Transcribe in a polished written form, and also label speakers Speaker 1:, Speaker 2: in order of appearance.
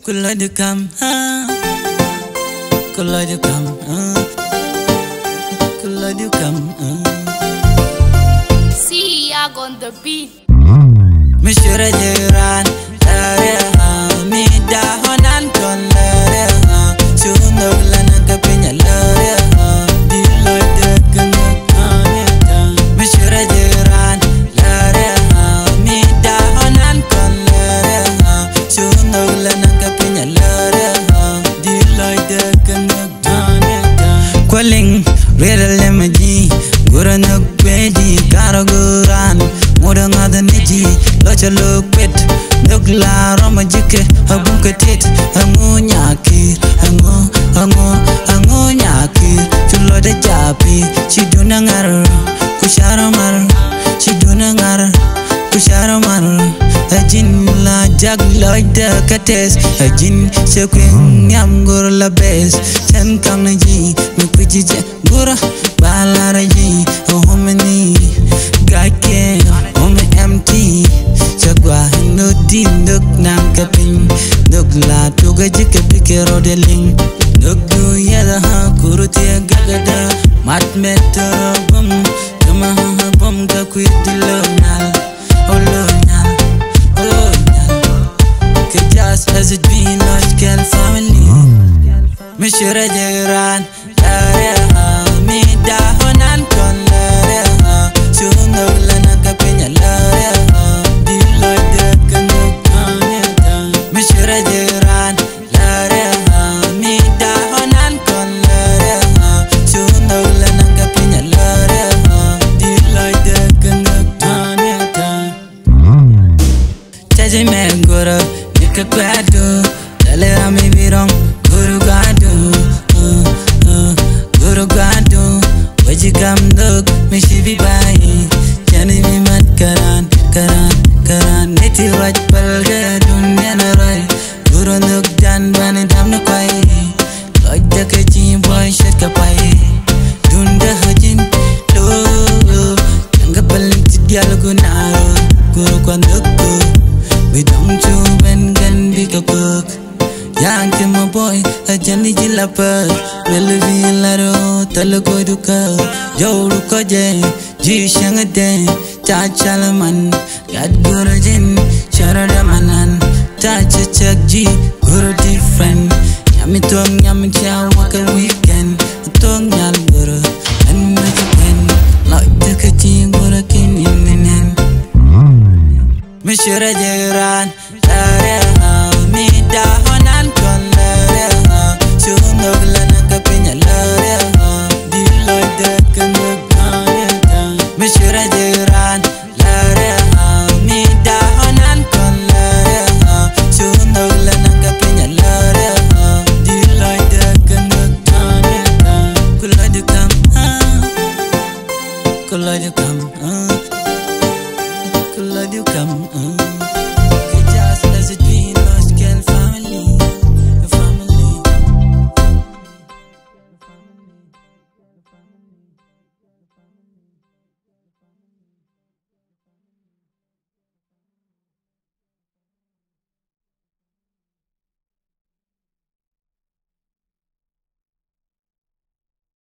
Speaker 1: Kula du kam, kula du kam, kula du kam.
Speaker 2: See, I on the beat.
Speaker 1: Mishura jiran, lare mi dahonan kon lare chuno lana kapinya lare dilo dekno kanya. Mishura jiran, lare mi dahonan kon lare chuno lana kapinya lare dilo dekno kanya. Calling real lemaji, guranuk bedi karaguran. Muda ngada niji, locha look wet. Look la roma jike, habung ketit. Hangu nyakir, hangu nyakir. Chulo de japi, shiduna ngar. Kushara mar, shiduna ngar. Kushara mar. Ajin la jag loy de kates. Ajin sekwing nyam gur la bes. Chen kam na ji, mukiji je gura. Balara ji, homini. Gake, empty. Chagwa no din duk nam kaping. Duk la tuga jike pike rodeling. Duk du yada ha kurutia gagada. Mat meta bum. Kama ha bum ka kwit dilonal. Oh lonal, oh lonal. Just as it been logical family. Mishura jiran, lare mi dahonan kon lare chuno lana kapinya lare dilo dekno kanya. Mishura jiran, lare mi dahonan kon lare chuno lana kapinya lare dilo dekno kanya. Chaji me guru nikakwado dale ami birong guru gado guru gado wajikam dog mishibi bai jani mi mat karan neti raj palga dunya narai guru nuk dan bani dam no kwai lojja ke chi boy shet ka pai dunda hajin lo janga paling tidial guna guru kwanduk bidong chu ben gan bikakuk yang cuma boy ajani jilapar belvi laro talko duka jauh ko je ji shangade cha chalaman gad gurujin sharada manan ta chak ji guru different yami tuang yami cha wakal weekend